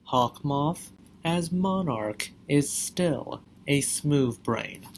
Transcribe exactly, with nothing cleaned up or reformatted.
Moth, as Monarch is still a smooth brain.